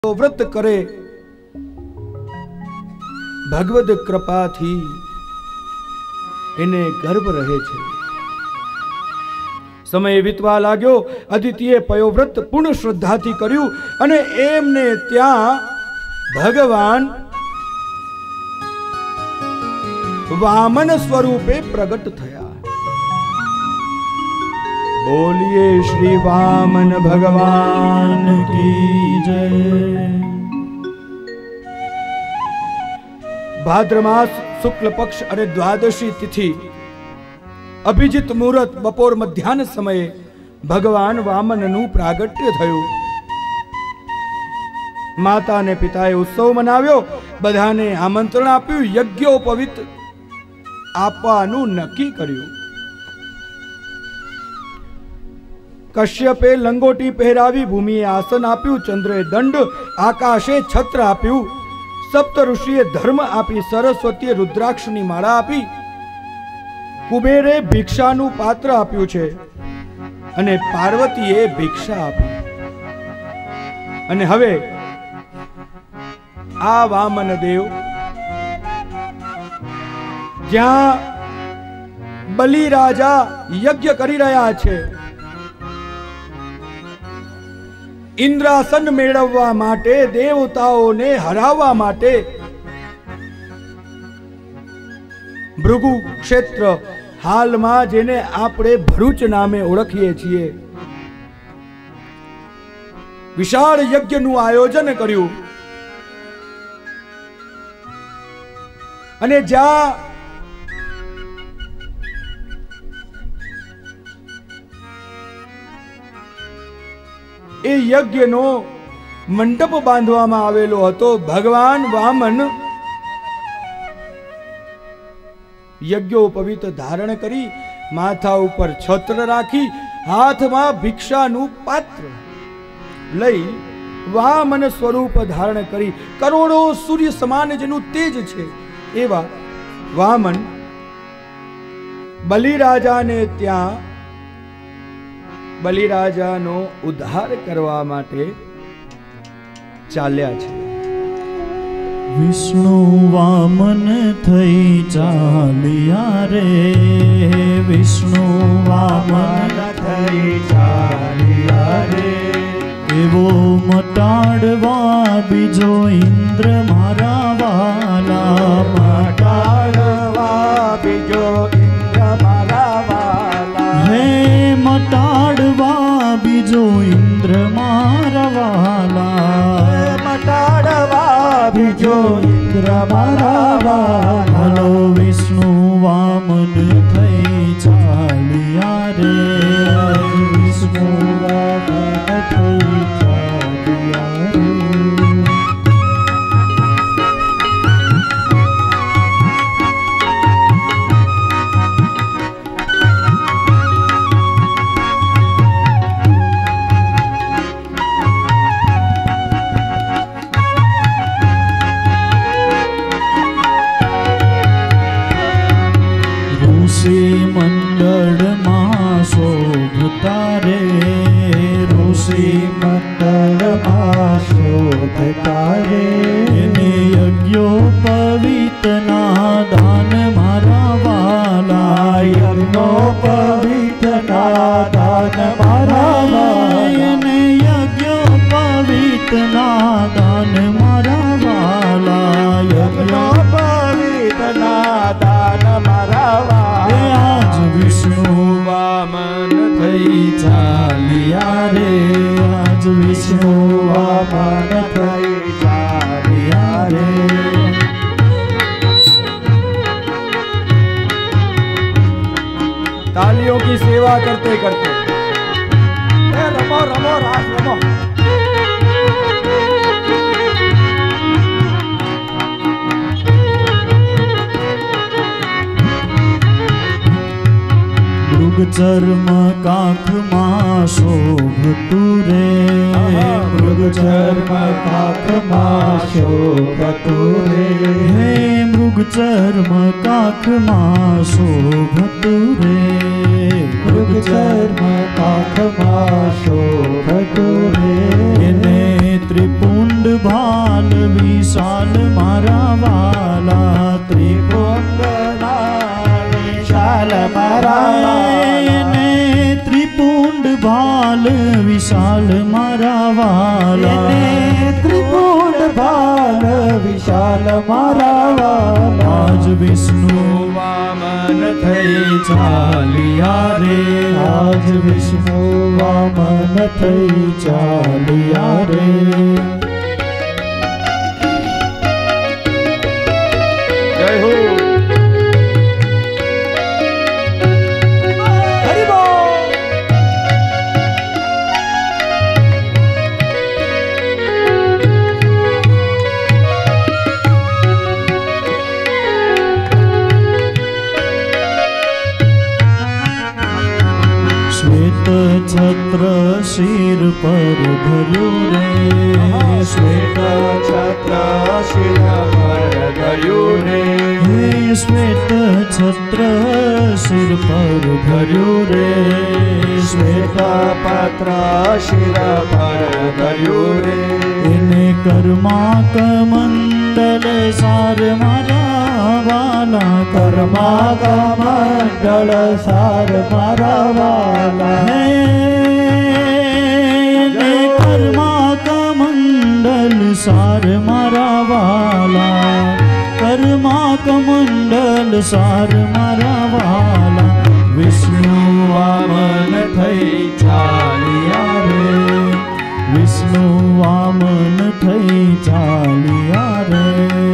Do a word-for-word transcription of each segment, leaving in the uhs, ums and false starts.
व्रत करे भगवद कृपा थी इने गर्भ रहे छे। समय वीतवा लाग्यो। अदितिए पयोव्रत पूर्ण श्रद्धा थी कर्यु अने एमने त्यां भगवान वामन स्वरूपे प्रगट थया। बोलिए श्री वामन भगवान की जय। भाद्र मास शुक्ल पक्ष अरे द्वादशी तिथि अभिजित मुहूर्त बपोर मध्याह्न समय भगवान वामन नु प्रागट्य थयुं। माता ने पिताए उत्सव मनाव्यो, बधाने आमंत्रण आप्युं, यज्ञोपवीत आपवानुं नक्की कर्युं। कश्यपे लंगोटी पहेरावी, भूमिए आसन आप्युं, चंद्रे दंड, आकाशे छत्र आप्युं, सप्त ऋषिए धर्म आपी, सरस्वतीए रुद्राक्षनी माळा आपी, कुबेरे भिक्षानु पात्र आप्युं छे अने पार्वतीए भिक्षा आपी। अने हवे आ वामन देव ज्यां बलि राजा यज्ञ करी रह्या छे, इंद्रासन मेळववा माटे, देवताओने हराववा माटे भृगु क्षेत्र हाल में जेने आपणे भरूच नामे ओळखीए छीए, विशाल यज्ञ नु आयोजन कर्યું अने ज्या ए यज्ञ नो मंडप बांधवामां आवेलो हतो। भगवान वामन यज्ञोपवीत धारण करी, माथा ऊपर छत्र राखी, हाथ में भिक्षानु पात्र लई वामन स्वरूप धारण करी, करोड़ों सूर्य समान जेनु तेज छे एवा वामन बलिराजा ने त्यां बलिराजानो उद्धार करवा माटे चाल्या छे। विष्णु वामन थई चालिया रे, विष्णु वामन थई चालिया रे, एवो मटाड़वा बीजो इंद्र मारा वाला, मटाड़वा बीजो इंद्र मारा वाला, हे मटाड़वा बीजो इंद्र मारा वाला, मटाड़वा बीजो इंद्र मारा वाला। हलो विष्णु वामन थई चालिया रे, विष्णु वामन थई चालिया रे। मंडल मां शोभता रे, ऋषि मंडल मां शोभता रे, यज्ञोपवीत ना दान मारा वाला, यज्ञोपवीत ना दान मारा वाला, यज्ञोपवीत ना दान मारा वाला, यज्ञोपवीत ना दान मारा वाला। आज विष्णु वामन थई चालिया रे, आज विष्णु वामन थई चालिया रे। तालियों की सेवा करते करते ए रमो रमो रास रमो। मृग चर्म काख मां शोभतु रे, मृग चर्म काख मां शोभतु रे, हे मृग चर्म काख मां शोभतु रे, मृग चर्म काख मां शोभतु रे, त्रिपुंड ભાલ વિશાલ મારા વાલા ત્રિપુંડ ભાલ વિશાલ મારા એને ત્રિપુંડ ભાલ વિશાલ મારા વાલા ત્રિપુંડ ભાલ વિશાલ મારા વાલા આજ વિષ્ણુ વામન થઈ ચાલ્યા રે આજ વિષ્ણુ વામન થઈ ચાલ્યા રે જય હો છત્ર શિર પર ધર્યું રે શ્વેત છત્ર શિર પર ધર્યું રે હે શ્વેત છત્ર શિર પર ધર્યું રે શ્વેત પત્ર શિર પર ધર્યું રે એને કર્મા કમંડલ સાર મારા વાલા કર્મા કમંડળ સાર મારા વાલા હે એને કર્મા કમંડલ સાર મારા વાલા કર્મા કમંડલ સાર મારા વાલા વિષ્ણુ વામન થઈ ચાલ્યા રે વિષ્ણુ વામન થઈ ચાલ્યા રે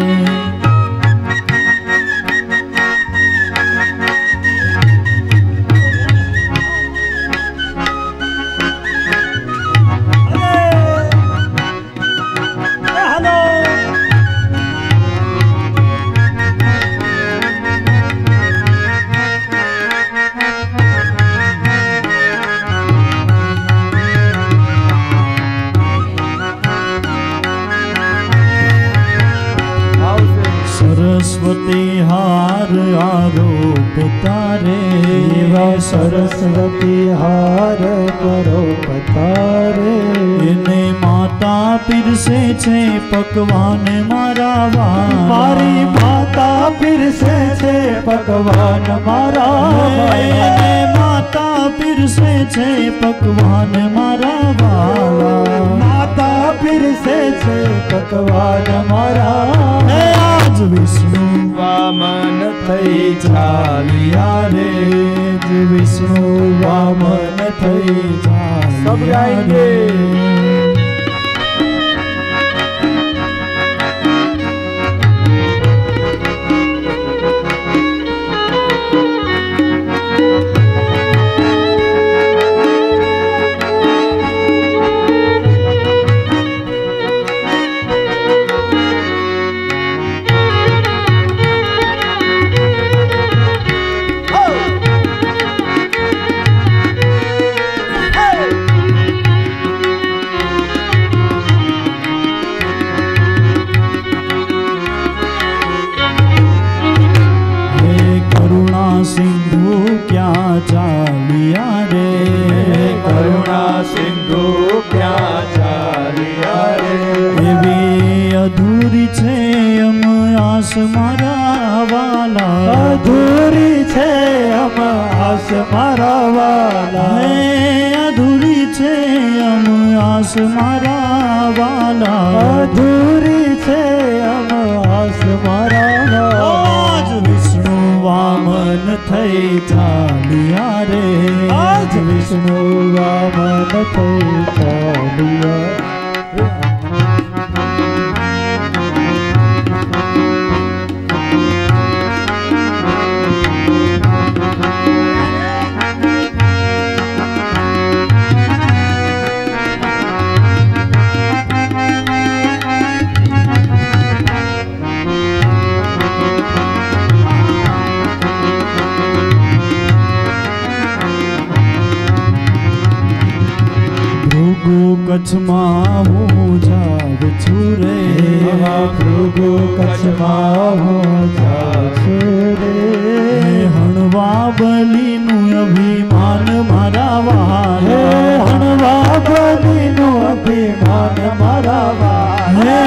સરસ્વતી હાર આરોપ તારે એવા સરસ્વતી હાર કરો પતારે એને માતા પીરસે છે પકવાન મારા વાલા મારી માતા પીરસે છે પકવાન મારા એને માતા પીરસે છે પકવાન મારા વાલા માતા પીરસે છે પકવાન મારા આજ વિષ્ણુ વામન થઈ ચાલ્યા રે વિષ્ણુ વામન થઈ सब ચાલ્યા गाएंगे રે સિંધુ ક્યાં ચાલ્યા રે કરુણા સિંધુ ક્યાં ચાલ્યા રે એવી અધૂરી છે અમ આસ મારા વાલા અધૂરી છે અમ આસ મારા વાલા હે અધૂરી છે અમ આસ મારા વાલા અધૂરી છે અમ આસ મારા વાલા આજ વિષ્ણુ વામન થઈ ચાલ્યા રે આજ વિષ્ણુ વામન થઈ ચાલ્યા કચ્છમાં હું જાગ છું રે ભૃગુ કચ્છમાં હું જાગ છું રે હણવા બલીનું અભિમાન મારા વાલા હણવા બલીનું અભિમાન મારા વાલા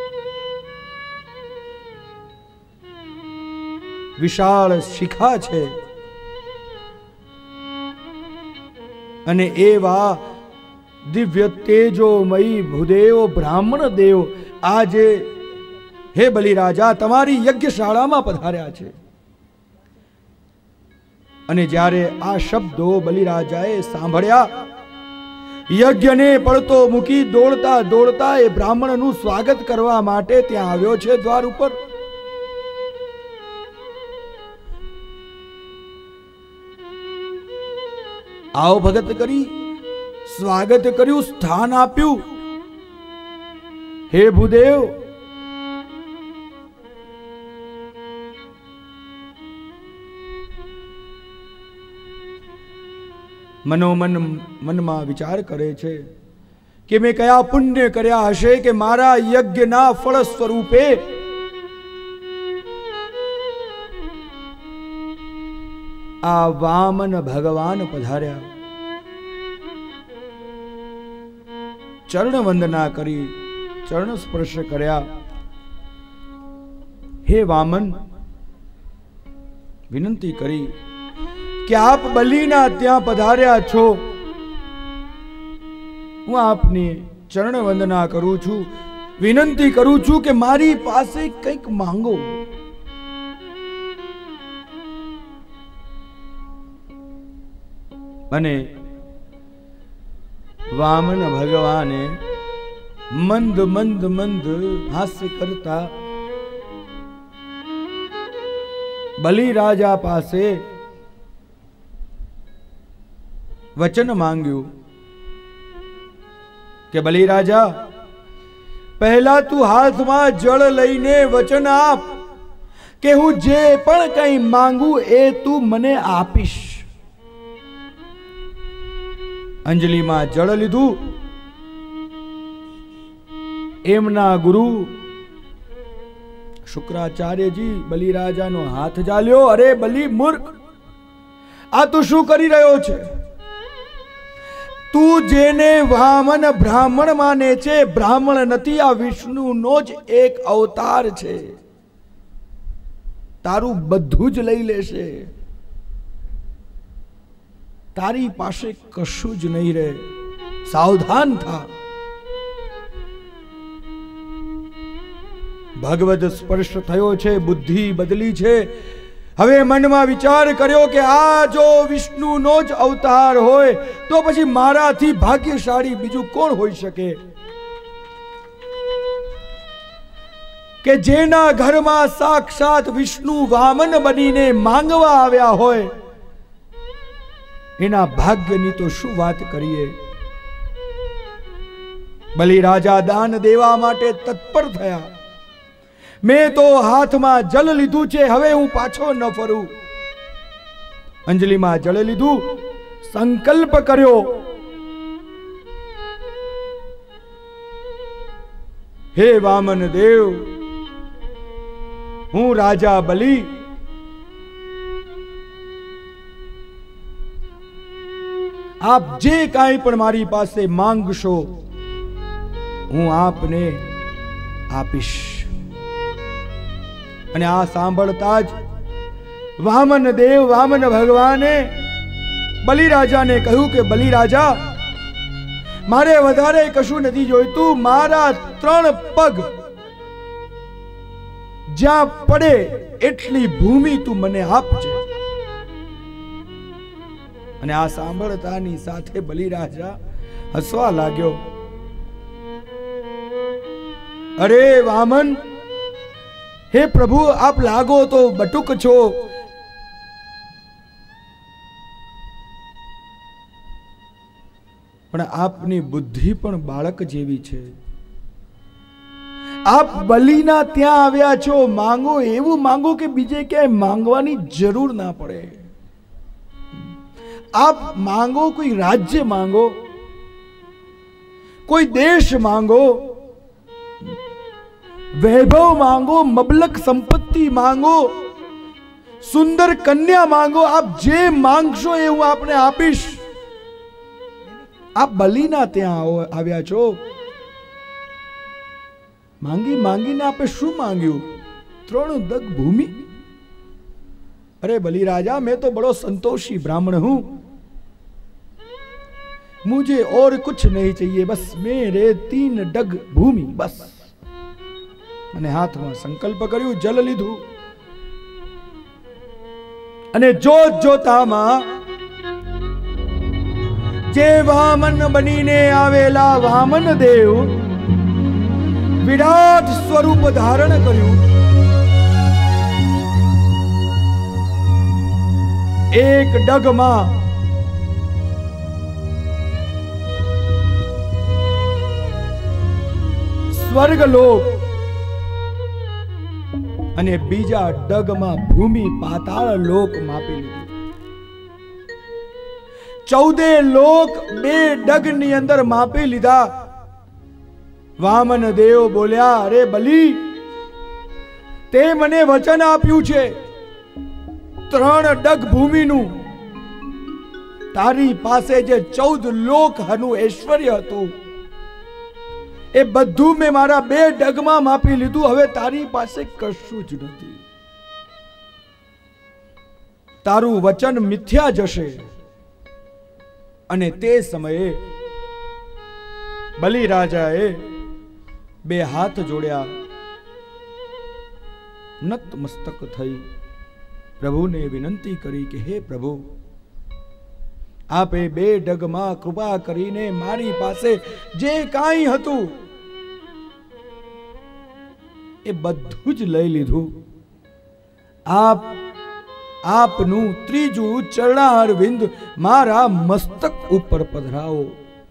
વિશાળ શિખા છે અને એવા દિવ્ય તેજોમયી ભૂદેવ બ્રાહ્મણ દેવ આજે હે બલિરાજા તમારી યજ્ઞશાળામાં પધાર્યા છે. અને જ્યારે આ શબ્દો બલિરાજાએ સાંભળ્યા, યજ્ઞને પડતો મૂકી દોડતા દોડતા એ બ્રાહ્મણનું સ્વાગત કરવા માટે ત્યાં આવ્યો છે દ્વાર ઉપર. આવો ભગત કરી સ્વાગત કર્યું, સ્થાન આપ્યું. હે ભૂદેવ, મનોમન મનમાં વિચાર કરે છે કે મેં કયા પુણ્ય કર્યા હશે કે મારા યજ્ઞના ફળ સ્વરૂપે આ વામન ભગવાન પધાર્યા. ચરણ વંદના કરી, ચરણ સ્પર્શ કર્યા. હે વામન, વિનંતી કરી કે આપ બલિના ત્યાં પધાર્યા છો, હું આપની ચરણ વંદના કરું છું, વિનંતી કરું છું કે મારી પાસે કંઈક માંગો. અને વામન ભગવાને મંદ મંદ મંદ હાસ્ય કરતા બલિરાજા પાસે વચન માંગ્યું કે બલિરાજા, પહેલા તું હાથમાં જળ લઈને વચન આપ કે હું જે પણ કંઈ માંગુ એ તું મને આપીશ. અંજલિમાં જળ લીધું. એમના ગુરુ શુક્રાચાર્યજી બલિરાજાનો હાથ ઝાલ્યો. અરે બલિ મૂર્ખ, આ તું શું કરી રહ્યો છે? તું જેને વામન બ્રાહ્મણ માને છે, બ્રાહ્મણ નથી, આ વિષ્ણુનો જ એક અવતાર છે. તારું બધું જ લઈ લેશે, તારી પાસે કશું જ નહીં રહે. સાવધાન થા. ભગવદ સ્પર્શ થયો છે, બુદ્ધિ બદલી છે. હવે મનમાં વિચાર કર્યો કે આ જો વિષ્ણુનો જ અવતાર હોય તો પછી મારાથી ભાગ્યશાળી બીજું કોણ હોઈ શકે કે જેના ઘરમાં સાક્ષાત વિષ્ણુ વામન બનીને માંગવા આવ્યા હોય. એના ભાગ્યની તો શું વાત કરીએ. બલિરાજા દાન દેવા માટે તત્પર થયા. મેં તો હાથમાં જલ લીધું છે, હવે હું પાછો ન ફરું. અંજલિમાં જળ લીધું, સંકલ્પ કર્યો, હે વામન દેવ, હું રાજા બલિ આપ જે કાંઈ પણ મારી પાસે માંગશો હું આપને આપીશ. અને આ સાંભળતા જ વામન દેવ વામન ભગવાને બલિરાજાને કહ્યું કે બલિરાજા, મારે વધારે કશું નથી જોઈતું. મારા ત્રણ પગ જ્યાં પડે એટલી ભૂમિ તું મને આપજે. અને આ સાંભળતાની સાથે બલિરાજા હસવા લાગ્યો. અરે વામન, હે પ્રભુ, આપ લાગો તો બટુક છો, પણ આપની બુદ્ધિ પણ બાળક જેવી છે. આપ બલિના ત્યાં આવ્યા છો, માંગો એવું માંગો કે બીજે ક્યાંય માંગવાની જરૂર ના પડે. આપ માંગો, કોઈ રાજ્ય માંગો, કોઈ દેશ માંગો, વૈભવ માંગો, મબલક સંપત્તિ માંગો, સુંદર કન્યા માંગો. આપ જે માંગશો એ હું આપને આપીશ. આપ બલિના ત્યાં આવ્યા છો, માંગી માંગીને આપે શું માંગ્યું? ત્રણ દગ ભૂમિ. अरे बलि राजा, मैं तो बड़ो संतोषी ब्राह्मण हूं, मुझे और कुछ नहीं चाहिए, बस मेरे तीन डग भूमि बस। मैंने हाथ में संकल्प कर्યું, जल लीधું અને જોત જોતામાં જે વામન બનીને આવેલા વામન દેવ વિરાટ સ્વરૂપ ધારણ કર્યું। એક ડગમાં સ્વર્ગલોક અને બીજા ડગમાં ભૂમિ પાતાળ લોક માપી લીધું। ચૌદે લોક બે ડગની અંદર માપી લીધા। વામન દેવ બોલ્યા, અરે બલી, તે મને વચન આપ્યું છે ત્રણ ડગ ભૂમિનું, તારી પાસે જે ચૌદ લોક હનું ઐશ્વર્ય હતું એ બધું મેં મારા બે ડગમાં માપી લીધું, હવે તારી પાસે કશું જ નથી। તારું વચન મિથ્યા જશે। અને તે સમયે બલિ રાજાએ બે હાથ જોડ્યા, નત મસ્તક થઈ પ્રભુને વિનંતી કરી કે હે પ્રભુ, આપે બે ડગમાં કૃપા કરીને મારી પાસે જે કાંઈ હતું એ બધું જ લઈ લીધું। આપ આપનું ત્રીજું ચરણારવિંદ મારા મસ્તક ઉપર પધરાવો।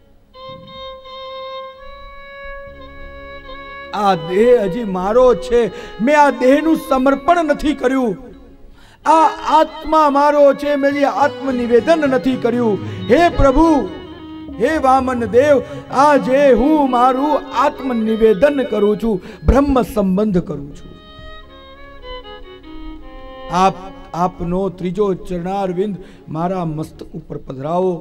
આ દેહ હજી મારો છે, મેં આ દેહનું સમર્પણ નથી કર્યું। આ આત્મા મારો છે, મેં જે આત્મનિવેદન નથી કર્યું। હે પ્રભુ, હે વામન દેવ, આજે હું મારું આત્મનિવેદન કરું છું, બ્રહ્મ સંબંધ કરું છું। આપ આપનો ત્રીજો ચરણારવિંદ મારા મસ્તક ઉપર પધરાવો।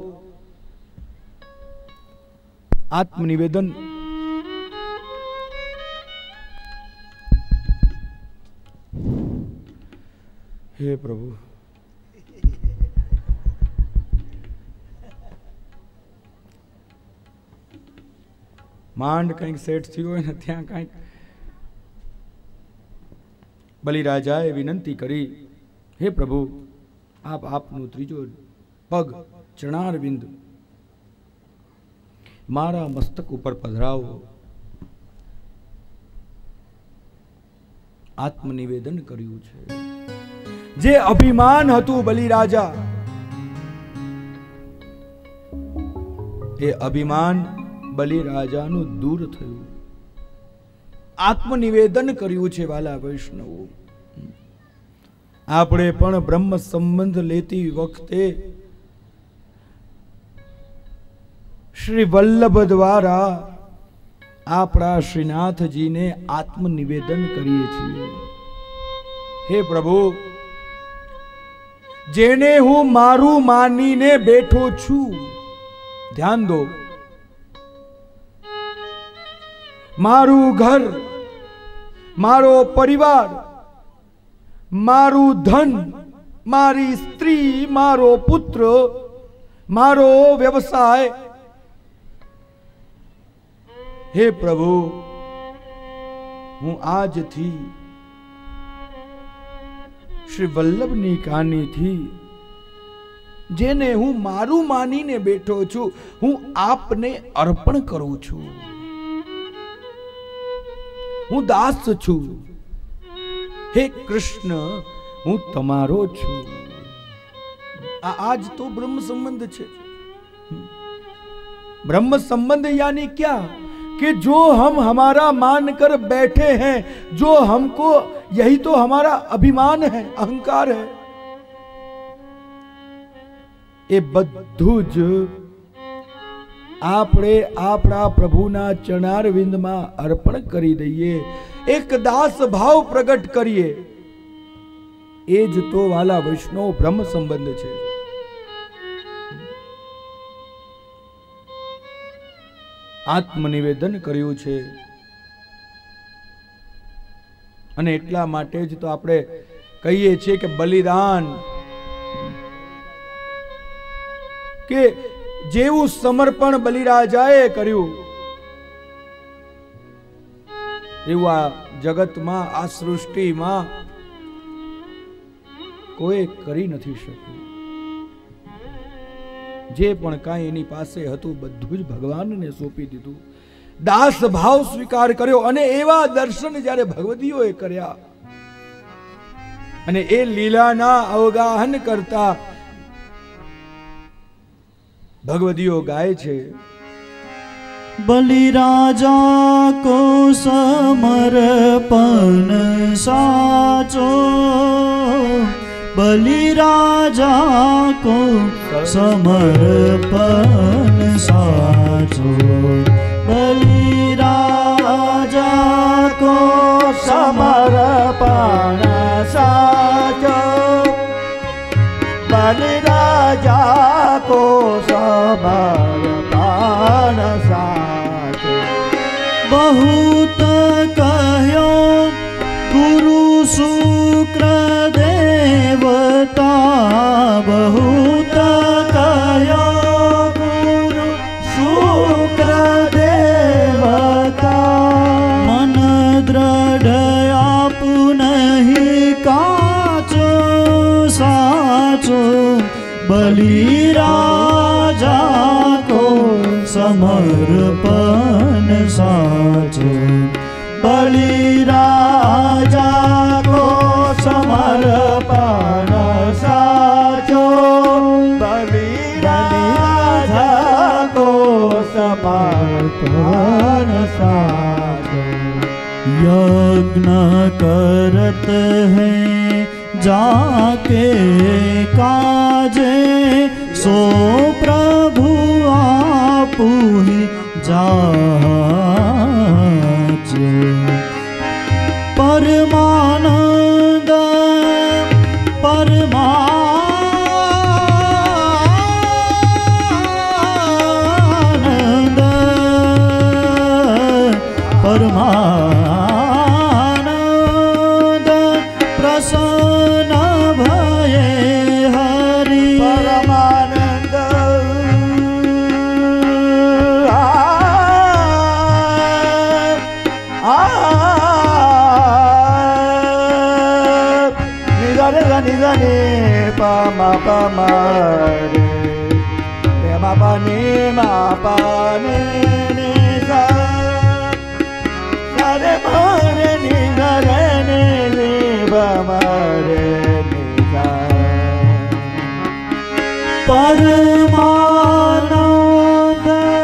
આત્મનિવેદન हे प्रभु, માંડ કંઈક સેટ થયું હોય ને ત્યાં કંઈક બલિ રાજાએ વિનંતી કરી, હે પ્રભુ, આપ આપનું ત્રીજો પગ ચરણારવિંદ મારા મસ્તક ઉપર પધરાવો। આત્મનિવેદન કર્યું છે। જે અભિમાન હતું બલિ રાજા, એ અભિમાન બલિ રાજાનું દૂર થયું। આત્મનિવેદન કર્યું છે। વાલા વૈષ્ણવો, આપણે પણ બ્રહ્મ સંબંધ લેતી વખતે શ્રી વલ્લભ દ્વારા આપણા શ્રીનાથજીને આત્મનિવેદન કરીએ છીએ। હે પ્રભુ, જેને હું મારું માનીને બેઠો છું, ધ્યાન દો, મારું ઘર, મારો પરિવાર, મારું ધન, મારી સ્ત્રી, મારો પુત્ર, મારો વ્યવસાય, હે પ્રભુ, હું આજથી શ્રી વલ્લભની કાનીથી જેને હું મારું માનીને બેઠો છું, હું આપને અર્પણ કરું છું। હું દાસ છું। હે કૃષ્ણ, હું તમારો છું। આ આજ તો બ્રહ્મ સંબંધ છે। ब्रह्म संबंध यानी क्या कि जो हम हमारा मानकर बैठे हैं, जो हमको, यही तो हमारा अभिमान है, अहंकार है। ए बधुं ज आपणे आपणा प्रभुना चरणारविंदमां अर्पण करी दईए, एक दास भाव प्रगट करिए। ए ज तो वाला वैष्णव ब्रह्म संबंध छे। आत्मनिवेदन कर्યું છે અને એટલા માટે જ તો આપણે कहिए छे कि बलिदान के जेवुं समर्पण बलिराजाए कर्યું એવું આ જગતમાં આ સૃષ્ટિમાં કોઈ કરી નથી શક્યું. જે પણ કાંઈ એની પાસે હતું બધું જ ભગવાનને સોંપી દીધું. દાસ ભાવ સ્વીકાર કર્યો અને એવા દર્શન જ્યારે ભગવદીઓએ કર્યા અને એ લીલાના અવગાહન કરતા भगवदियो गाय छे बलिराजा को समर्पण साचो, बलिराजा को समर्पण साचो, बलिराजा को समर्पण साचो, बलिराजा को समर्पण साचो। बहुत कहो गुरु शुक्र देवता, बहुत कहो गुरु शुक्र देवता, मन दृढ़ आप नहीं काचो साचो, बलिराजा को समर्पण साचो, बलिराजा को समर्पण साचो, बलिराजा को समर्पण साचो। यज्ञ करत है जाके काजे, सो प्रभु आपु ही जाचे, परमानंद परमानंद परमानंद प्रसन्न भये हरि, परमानंद निधने निधने पमा पमा रे मा पानी मा पानी नि सा सारे मारे निधरे नि रे पमा रे नि सा, परमानंद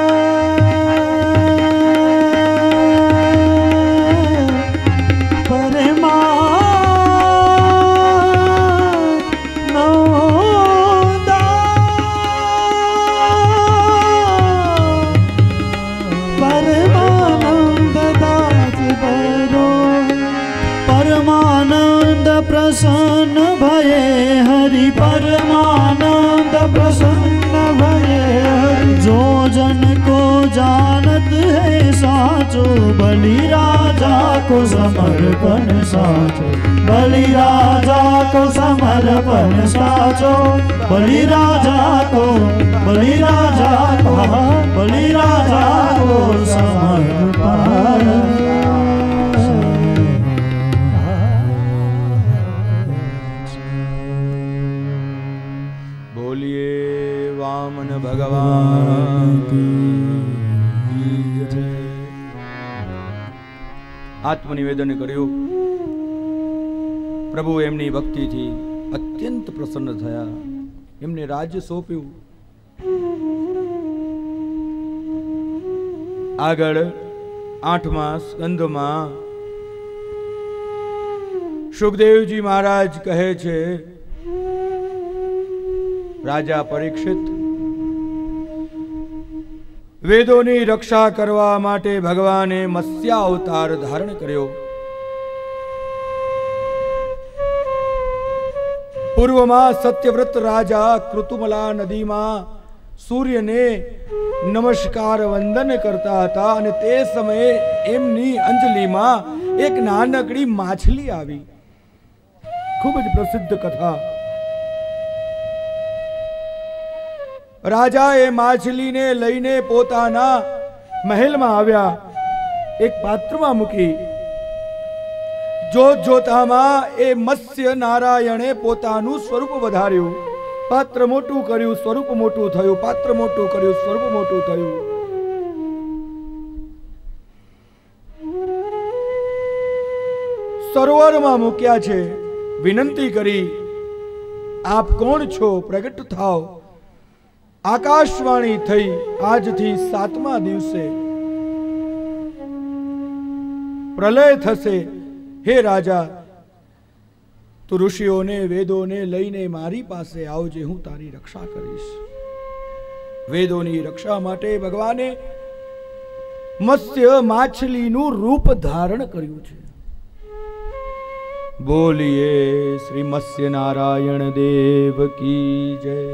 प्रसन्न भये हरि, परमानंद प्रसन्न भये हरि, जो जन को जानत है साचो, बलिराजा को समर्पण साचो, बलिराजा को समर्पण साचो, बलिराजा को बलिराजा को बलिराजा को समर्पण। वामन भगवान की जय। आत्मनिवेदन कर्યું, प्रभु एमनी भक्ति थी अत्यंत प्रसन्न थया, एमने राज्य सौंप्યું। આગળ આઠમા સ્કંદમાં સુખદેવજી મહારાજ કહે છે, રાજા પરીક્ષિત, વેદોની રક્ષા કરવા માટે ભગવાને મત્સ્ય અવતાર ધારણ કર્યો। પૂર્વમાં સત્યવ્રત રાજા કૃતુમલા નદીમાં સૂર્યને નમસ્કાર વંદન કરતા હતા અને તે સમયે એમની અંજલિમાં એક નાનકડી માછલી આવી। खूब ज प्रसिद्ध कथा। राजा ए माછली ने लईने पोताना महल में आव्या, एक पात्र में मूकी। जोत जोतामां ए मत्स्य नारायणे पोतानुं स्वरूप वधार्युं। पात्र मोटું કર્યું, स्वरूप मोटું થયું, पात्र मोटું કર્યું, स्वरूप मोटું થયું। સરોવરમાં મૂક્યા છે। વિનંતી કરી, આપ કોણ છો? પ્રગટ થાઓ। આકાશવાણી થઈ, આજથી સાતમા દિવસે પ્રલય થશે। हे राजा, तू ऋषियों ने वेदों ने लईने मारी पासे आवजे, हूँ तारी रक्षा करीश। वेदों नी रक्षा माटे भगवाने मत्स्य माछली नु रूप धारण कर्યું છે। बोलिए श्री मत्स्य नारायण देव की जय।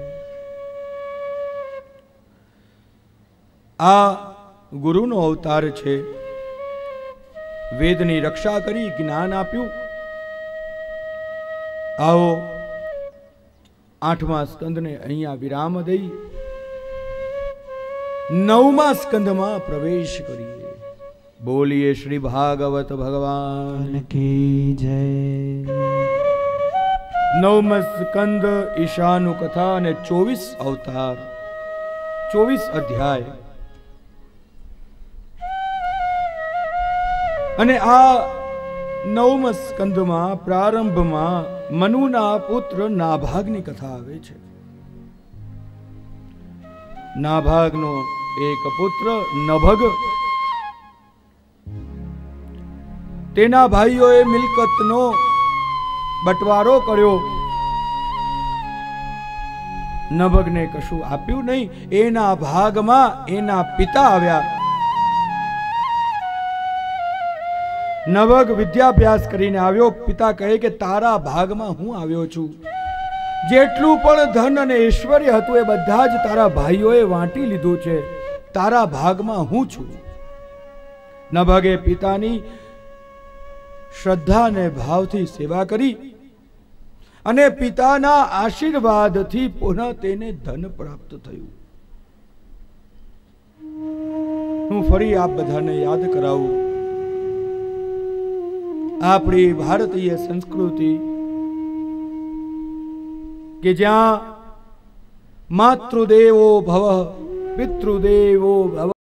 आ गुरुનો अवतार છે। वेदनी रक्षा करी, ज्ञान आप्યું। आओ आठमा स्कंद ने अहिया विराम दई नवमा स्कंद में प्रवेश करिए। बोलिए श्री भागवत भगवान की जय। नवम स्कंद ईशानु कथा ने चौबीस अवतार, चौबीस अध्याय। અને આ નવમ સ્કંદમાં પ્રારંભમાં મનુના પુત્ર નાભાગની કથા આવે છે। નાભાગનો એક પુત્ર નભગ, તેના ભાઈઓએ મિલકતનો બટવારો કર્યો। નભગને કશું આપ્યું નહીં। એના ભાગમાં એના પિતા આવ્યા। नवग विद्याभ्यास करीने आव्यो। पिता कहे के तारा भाग में हूँ आव्यो छू। जेटलू पण धन अने ऐश्वर्य हतुं ए बधा ज तारा भाईओए वांटी लीधुं छे। तारा भाग में हूँ छू। नभगे पितानी श्रद्धा ने भावथी सेवा करी अने पिताना आशीर्वादथी पुनः तेने धन प्राप्त थयुं। हूँ फरी आप बधाने याद करावुं। आपणी भारतीय संस्कृति के ज्यां मातृदेवो भव पितृदेवो भव